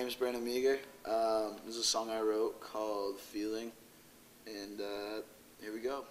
name's Meagher. This is a song I wrote called Feeling, and here we go.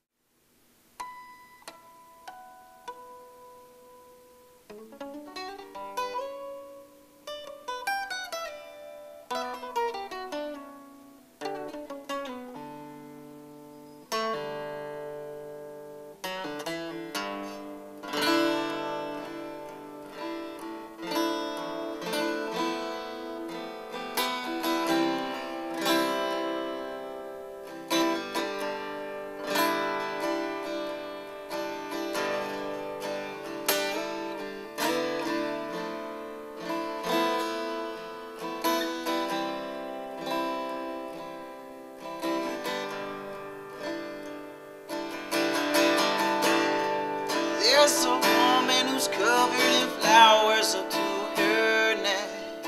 There's a woman who's covered in flowers up to her neck.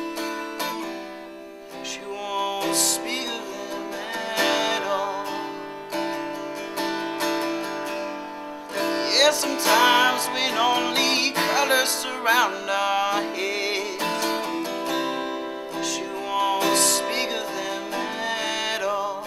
She won't speak of them at all. Yeah, sometimes when only colors surround our heads, she won't speak of them at all.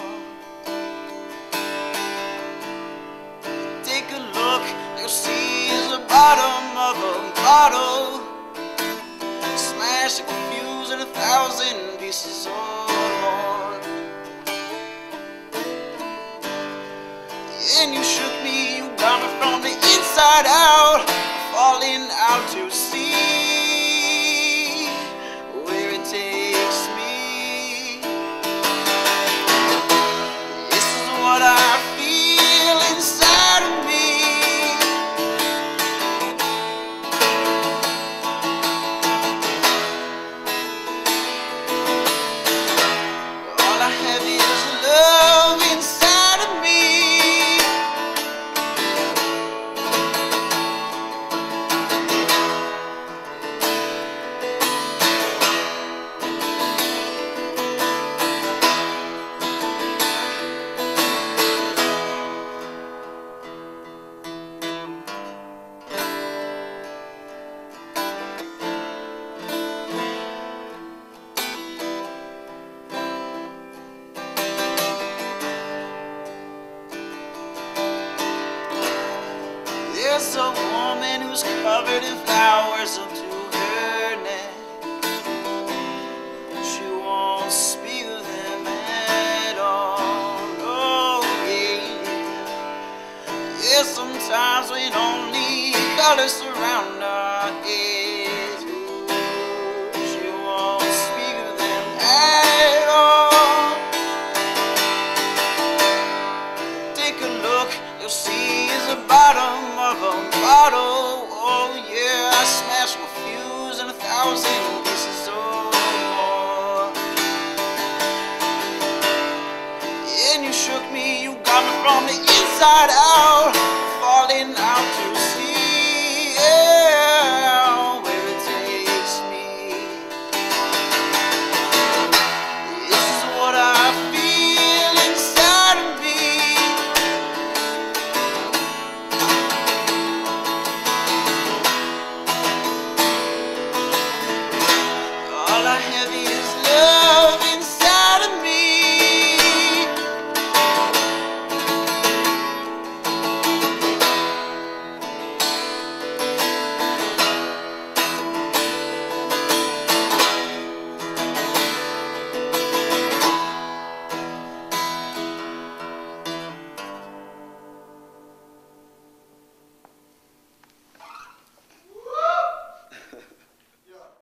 Take a look, you'll see bottom of a bottle, smashed and confused in 1,000 pieces or more. And you shook me, you got me from the inside out, falling out to sea.